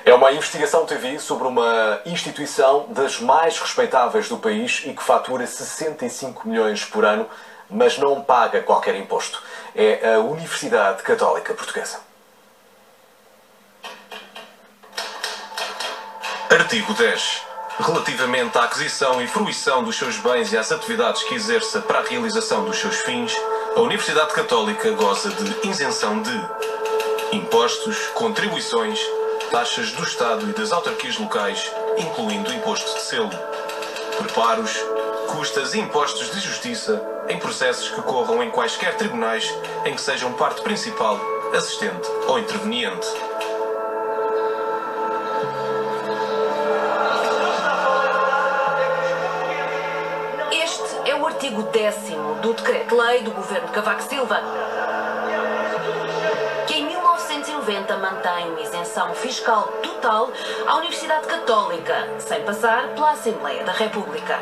É uma investigação TV sobre uma instituição das mais respeitáveis do país e que fatura 65 milhões por ano, mas não paga qualquer imposto. É a Universidade Católica Portuguesa. Artigo 10. Relativamente à aquisição e fruição dos seus bens e às atividades que exerça para a realização dos seus fins, a Universidade Católica goza de isenção de impostos, contribuições, taxas do Estado e das autarquias locais, incluindo o imposto de selo, preparos, custas e impostos de justiça em processos que corram em quaisquer tribunais em que sejam parte principal, assistente ou interveniente. Este é o artigo 10º do Decreto-Lei do Governo de Cavaco Silva, que em 1990 mantém uma isenção fiscal total à Universidade Católica, sem passar pela Assembleia da República.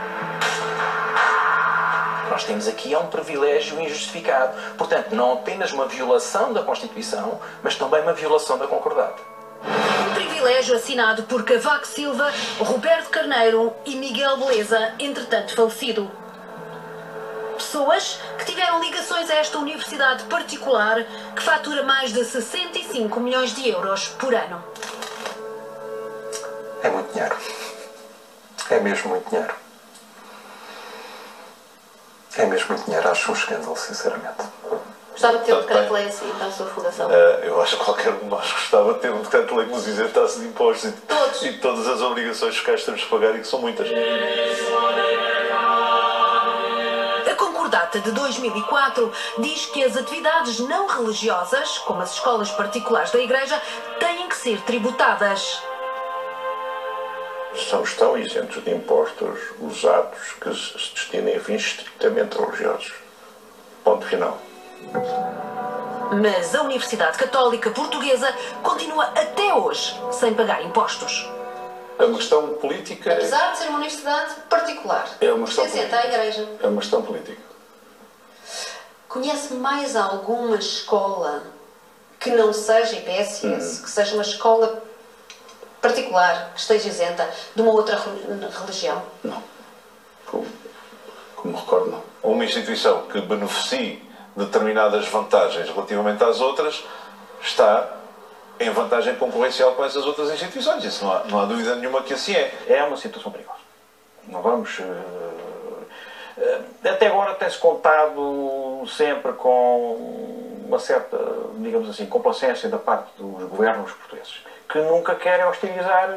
Nós temos aqui um privilégio injustificado. Portanto, não apenas uma violação da Constituição, mas também uma violação da Concordata. Um privilégio assinado por Cavaco Silva, Roberto Carneiro e Miguel Beleza, entretanto falecido. Pessoas que tiveram ligações a esta universidade particular que fatura mais de 65 milhões de euros por ano. É muito dinheiro. É mesmo muito dinheiro. É mesmo muito dinheiro. Acho um escândalo, sinceramente. Gostava de ter um decreto-lei assim para a sua fundação? Eu acho que qualquer um de nós gostava de ter um decreto-lei que nos isentasse de impostos e de todas as obrigações fiscais que temos de pagar e que são muitas. A Concordata de 2004 diz que as atividades não religiosas, como as escolas particulares da Igreja, têm que ser tributadas. São estão isentos de impostos os atos que se destinem a fins estritamente religiosos. Ponto final. Mas a Universidade Católica Portuguesa continua até hoje sem pagar impostos. É uma questão política. Apesar de ser uma universidade particular, É uma questão pertencente à Igreja. É uma questão política. Conhece mais alguma escola que não seja IPSS, que seja uma escola particular, que esteja isenta de uma outra religião? Não. Como me recordo, não. Uma instituição que beneficie determinadas vantagens relativamente às outras está em vantagem concorrencial com essas outras instituições. Isso não há dúvida nenhuma que assim é. É uma situação perigosa. Não vamos... Até agora tem-se contado sempre com uma certa, digamos assim, complacência da parte dos governos portugueses, que nunca querem hostilizar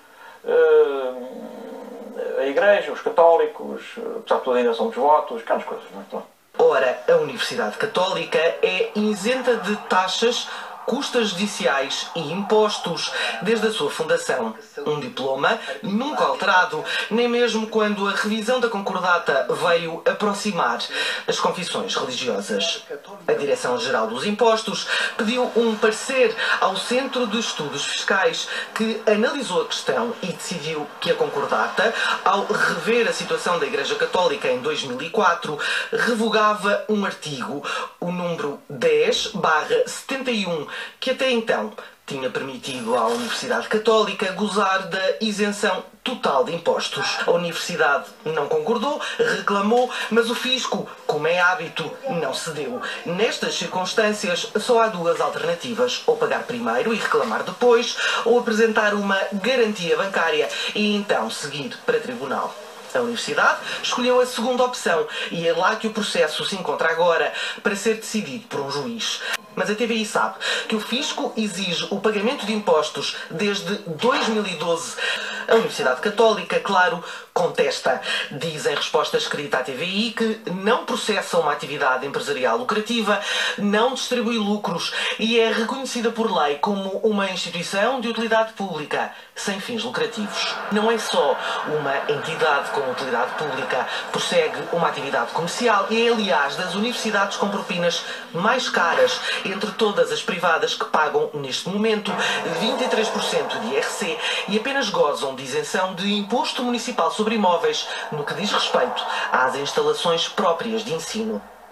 a Igreja, os católicos, apesar de tudo ainda são devotos, aquelas coisas, não é? Ora, a Universidade Católica é isenta de taxas, custas judiciais e impostos desde a sua fundação. Um diploma nunca alterado, nem mesmo quando a revisão da Concordata veio aproximar as confissões religiosas. A Direção-Geral dos Impostos pediu um parecer ao Centro de Estudos Fiscais, que analisou a questão e decidiu que a Concordata, ao rever a situação da Igreja Católica em 2004, revogava um artigo, o número 10/71, que até então tinha permitido à Universidade Católica gozar da isenção total de impostos. A Universidade não concordou, reclamou, mas o fisco, como é hábito, não cedeu. Nestas circunstâncias, só há duas alternativas: ou pagar primeiro e reclamar depois, ou apresentar uma garantia bancária e então seguir para tribunal. A Universidade escolheu a segunda opção e é lá que o processo se encontra agora, para ser decidido por um juiz. Mas a TVI sabe que o fisco exige o pagamento de impostos desde 2012. A Universidade Católica, claro, contesta. Diz em resposta escrita à TVI que não processa uma atividade empresarial lucrativa, não distribui lucros e é reconhecida por lei como uma instituição de utilidade pública, sem fins lucrativos. Não é só uma entidade com utilidade pública, prossegue uma atividade comercial e é, aliás, das universidades com propinas mais caras entre todas as privadas, que pagam, neste momento, 23% de IRC e apenas gozam de isenção de imposto municipal sobre imóveis no que diz respeito às instalações próprias de ensino.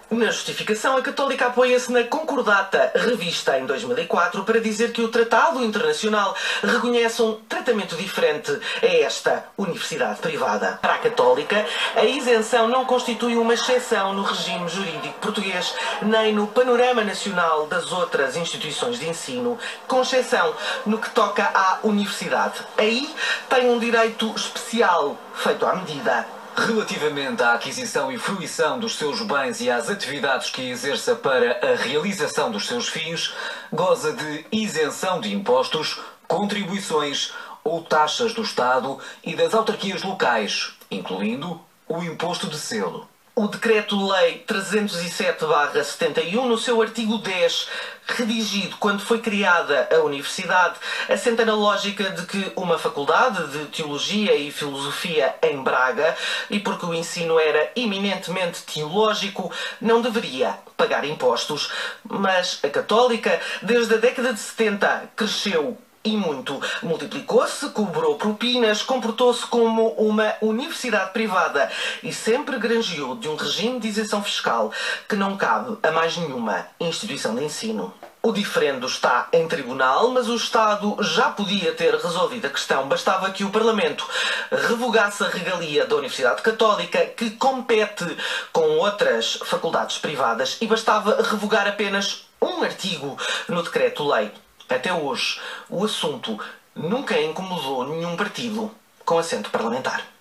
Na justificação, a Católica apoia-se na Concordata, revista em 2004, para dizer que o Tratado Internacional reconhece um tratamento diferente a esta universidade privada. Para a Católica, a isenção não constitui uma exceção no regime jurídico português, nem no panorama nacional das outras instituições de ensino, com exceção no que toca à universidade. Aí tem um direito especial feito à medida. Relativamente à aquisição e fruição dos seus bens e às atividades que exerça para a realização dos seus fins, goza de isenção de impostos, contribuições ou taxas do Estado e das autarquias locais, incluindo o imposto de selo. O Decreto-Lei 307/71, no seu artigo 10, redigido quando foi criada a Universidade, assenta na lógica de que uma faculdade de Teologia e Filosofia em Braga, e porque o ensino era eminentemente teológico, não deveria pagar impostos. Mas a Católica, desde a década de 70, cresceu e muito. Multiplicou-se, cobrou propinas, comportou-se como uma universidade privada e sempre granjeou de um regime de isenção fiscal que não cabe a mais nenhuma instituição de ensino. O diferendo está em tribunal, mas o Estado já podia ter resolvido a questão. Bastava que o Parlamento revogasse a regalia da Universidade Católica, que compete com outras faculdades privadas, e bastava revogar apenas um artigo no Decreto-Lei. Até hoje, o assunto nunca incomodou nenhum partido com assento parlamentar.